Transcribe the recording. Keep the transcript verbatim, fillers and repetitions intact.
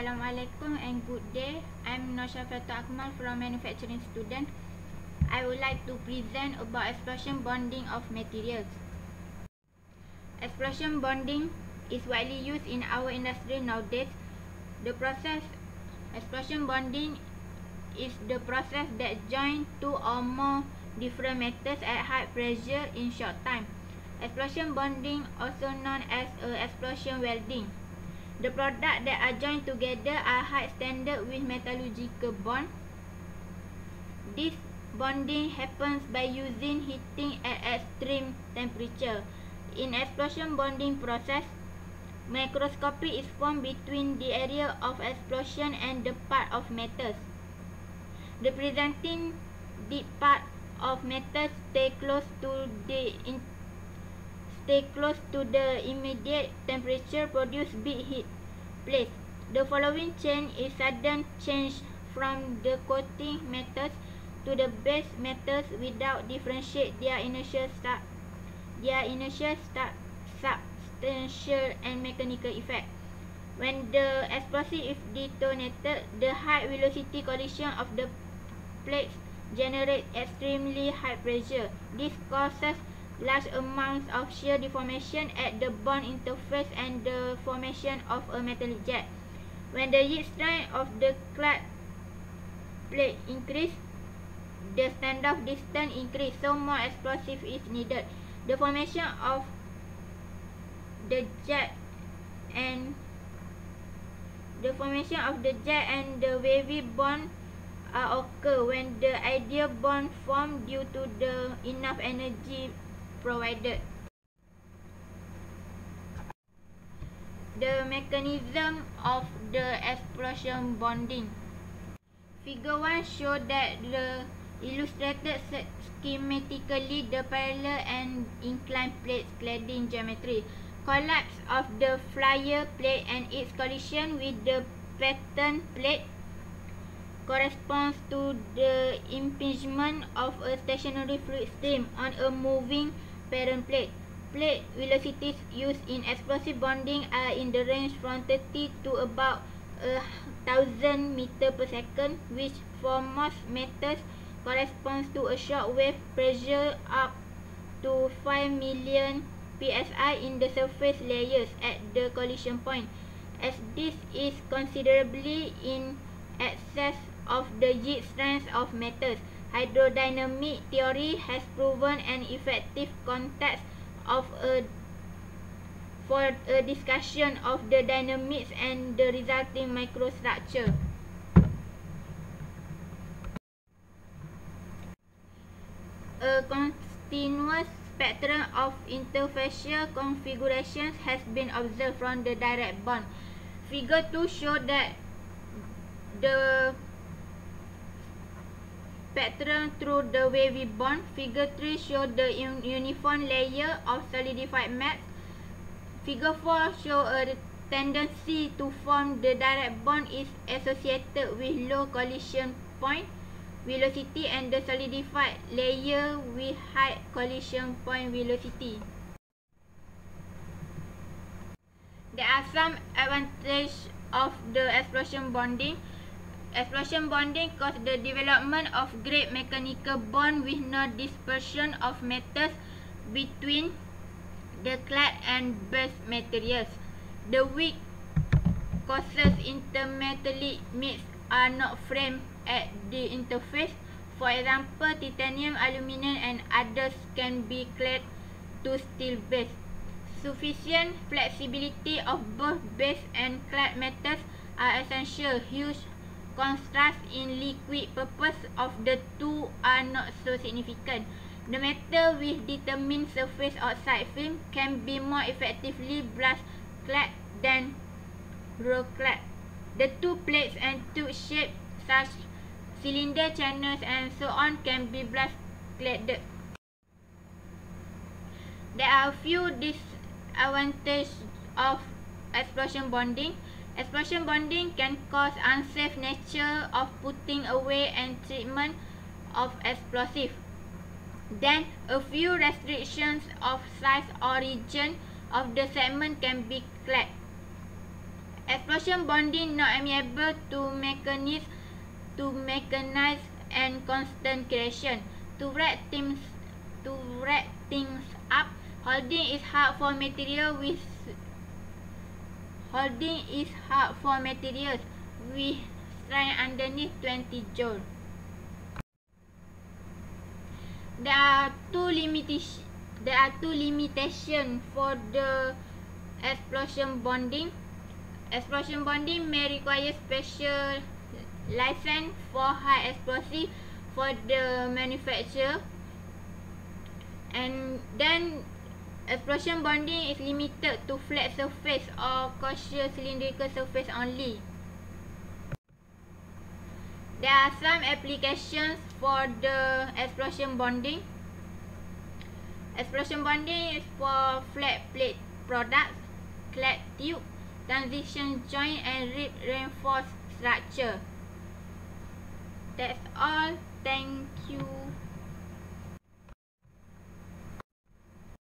Assalamualaikum and good day. I'm Noshafatul Akmal from Manufacturing Student. I would like to present about explosion bonding of materials. Explosion bonding is widely used in our industry nowadays. The process explosion bonding is the process that joins two or more different metals at high pressure in short time. Explosion bonding, also known as uh, explosion welding. The products that are joined together are high standard with metallurgical bond. This bonding happens by using heating at extreme temperature. In explosion bonding process, microscopy is formed between the area of explosion and the part of metals. The presenting deep part of metals stay close to the in stay close to the immediate temperature, produce big heat place. The following chain is sudden change from the coating metals to the base metals without differentiate their initial start, their initial start, substantial and mechanical effect. When the explosive is detonated, the high velocity collision of the plates generate extremely high pressure. This causes large amounts of shear deformation at the bond interface and the formation of a metallic jet. When the yield strength of the clad plate increase, the standoff distance increase, so more explosive is needed. The formation of the jet and the formation of the jet and the wavy bond uh, occur when the ideal bond form due to the enough energy provided. The mechanism of the explosion bonding. Figure one shows that the illustrated schematically the parallel and inclined plates cladding geometry. Collapse of the flyer plate and its collision with the pattern plate corresponds to the impingement of a stationary fluid stream on a moving parent plate. Plate velocities used in explosive bonding are in the range from thirty to about a thousand meter per second, which for most metals corresponds to a shock wave pressure up to five million P S I in the surface layers at the collision point. As this is considerably in excess of the yield strength of metals, hydrodynamic theory has proven an effective context of a for a discussion of the dynamics and the resulting microstructure. A continuous spectrum of interfacial configurations has been observed from the direct bond. Figure two shows that the spectrum through the wavy bond. Figure three shows the un uniform layer of solidified mats. Figure four shows a tendency to form the direct bond is associated with low collision point velocity and the solidified layer with high collision point velocity. There are some advantages of the explosion bonding. Explosion bonding causes the development of great mechanical bond with no dispersion of metals between the clad and base materials. The weak causes intermetallic mix are not framed at the interface. For example, titanium, aluminum and others can be clad to steel base. Sufficient flexibility of both base and clad metals are essential. Huge contrast in liquid purpose of the two are not so significant. The metal with determined surface oxide film can be more effectively blast clad than roll clad. The two plates and tube shapes such cylinder channels and so on can be blast cladded. There are a few disadvantages of explosion bonding. Explosion bonding can cause unsafe nature of putting away and treatment of explosive. Then, a few restrictions of size or region of the segment can be clad. Explosion bonding not amenable to mechanize to mechanize and constant creation. To wrap things to wrap things up, holding is hard for material with holding is hard for materials with strain underneath twenty joule. There are two limitations. There are two limitations for the explosion bonding. Explosion bonding may require special license for high explosive for the manufacturer, and then explosion bonding is limited to flat surface or coaxial cylindrical surface only. There are some applications for the explosion bonding. Explosion bonding is for flat plate products, clad tube, transition joint and rib reinforced structure. That's all. Thank you.